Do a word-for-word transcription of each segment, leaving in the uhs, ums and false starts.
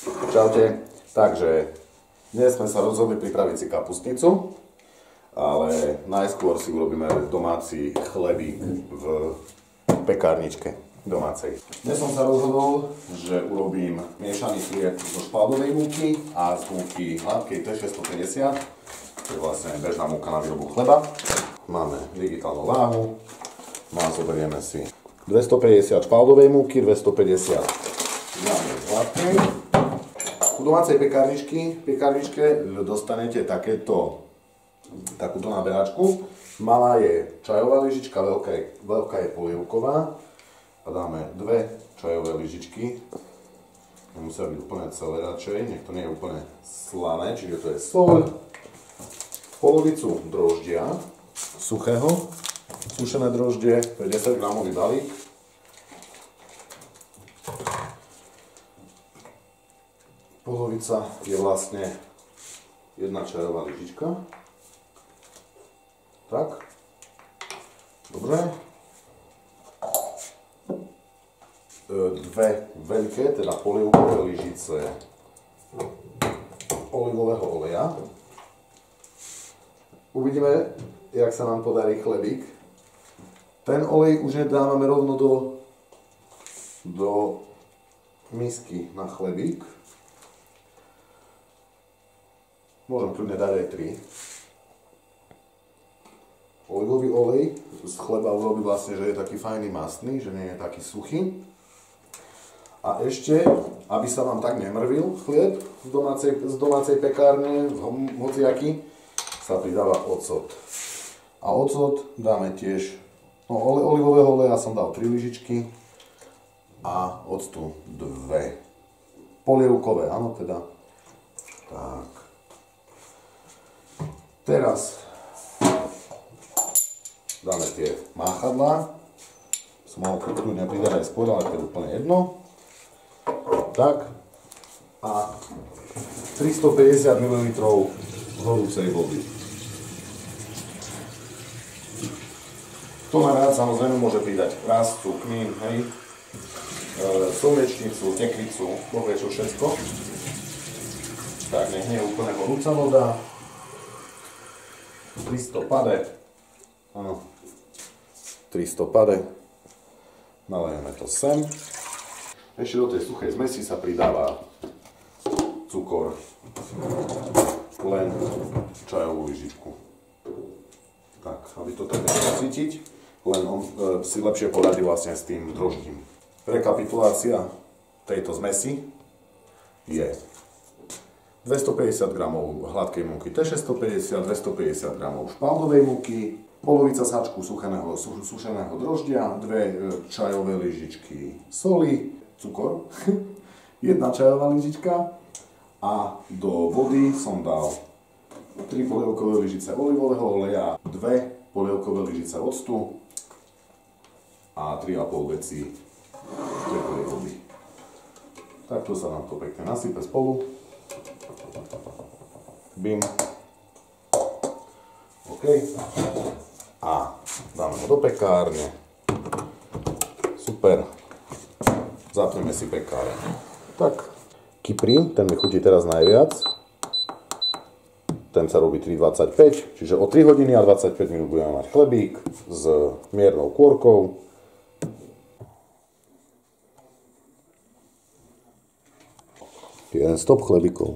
Čaute. Takže dnes sme sa rozhodli pripraviť si kapustnicu, ale najskôr si urobíme domáci chlebík v pekárničke domácej. Dnes som sa rozhodol, že urobím miešaný chlieb zo špaldovej múky a z múky hladkej T šesťstopäťdesiat, to je vlastne bežná múka na výrobu chleba. Máme digitálnu váhu, no a zoberieme si dvestopäťdesiat špaldovej múky, dvestopäťdesiat hladkej. U domácej pekárničky, pekárničke dostanete takéto, takúto naberačku. Malá je čajová lyžička, veľká je, veľká je polievková. A dáme dve čajové lyžičky. Nemusia byť úplne celé radšej, nech to nie je úplne slané, čiže to je soľ. Polovicu droždia suchého, sušené droždie, to je desať gramový balík. Polovica je vlastne jedna čajová lyžička. Tak. Dobre. Dve veľké, teda polievkové lyžice olivového oleja. Uvidíme, jak sa nám podarí chlebík. Ten olej už nedávame rovno do, do misky na chlebík. Môžem kľudne dať aj tri. Olivový olej z chleba urobí vlastne, že je taký fajný mastný, že nie je taký suchý. A ešte, aby sa vám tak nemrvil chlieb z domácej, z domácej pekárne, hociaký, sa pridáva ocot. A ocot dáme tiež, no olivového oleja som dal tri lyžičky a octu dve. Polievkové, áno teda. Tak. Teraz dáme tie máchadlá. Som mohol kľudne pridať aj skôr, ale to je úplne jedno. Tak. A tristopäťdesiat mililitrov horúcej vody. Kto má rád, samozrejme môže pridať prascu, kmín, hej, e, slnečnicu, tekvicu, povie čo všetko. Tak, nech nie je úplne horúca voda. tristo pade. Áno. tristo pade. Nalejeme to sem. Ešte do tej suchej zmesi sa pridáva cukor. Len čajovú lyžičku. Tak, aby to tak nechcel cítiť. Len on e, si lepšie poradí vlastne s tým droždím. Rekapitulácia tejto zmesi je dvestopäťdesiat gramov hladkej múky T šesťstopäťdesiat, dvestopäťdesiat gramov špaldovej múky, polovica sáčku sušeného, sušeného droždia, dve čajové lyžičky soli, cukor, jedna čajová lyžička a do vody som dal tri polievkové lyžice olivového oleja, dve polievkové lyžice octu a tri a pol deci teplej vody. Takto sa nám to pekne nasype spolu. Bim. OK. A dáme ho do pekárne. Super. Zapneme si pekáreň. Tak. Kyprí, ten mi chutí teraz najviac. Ten sa robí tri dvadsaťpäť, čiže o tri hodiny a dvadsaťpäť minút budeme mať chlebík s miernou kôrkou. Jeden stop chlebíkov.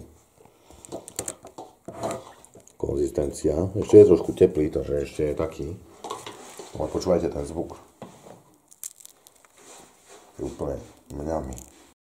Konzistencia. Ešte je trošku teplý, takže ešte je taký. Ale počúvajte ten zvuk. Je úplne mňami.